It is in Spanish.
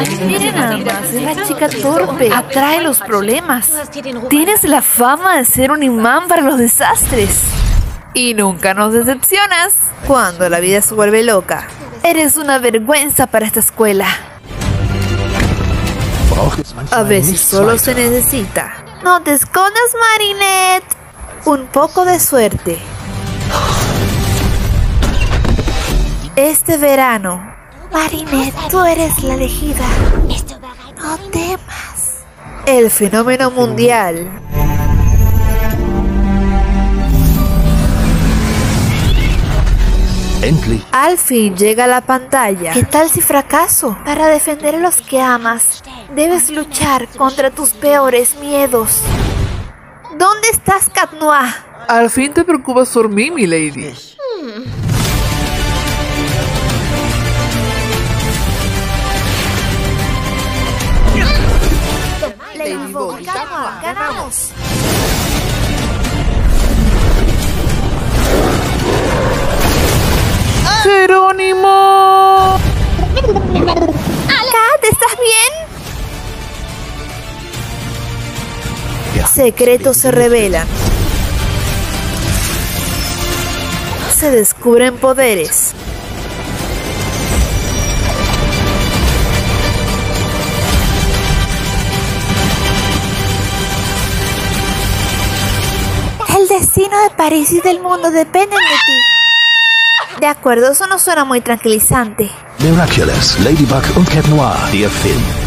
Miren nada más, es la chica torpe. Atrae los problemas. Tienes la fama de ser un imán para los desastres. Y nunca nos decepcionas cuando la vida se vuelve loca. Eres una vergüenza para esta escuela. A veces solo se necesita. No te escondas, Marinette. Un poco de suerte. Este verano, Marinette, tú eres la elegida. No temas. El fenómeno mundial. Al fin llega a la pantalla. ¿Qué tal si fracaso? Para defender a los que amas, debes luchar contra tus peores miedos. ¿Dónde estás, Cat Noir? Al fin te preocupas por mí, mi lady. Ladybug y Cat Noir, ganamos. ¡Jerónimo! Cat, ¿estás bien? Secretos se revelan. Se descubren poderes. El destino de París y del mundo dependen de ti. De acuerdo, eso no suena muy tranquilizante. Miraculous, Ladybug und Cat Noir, der Film.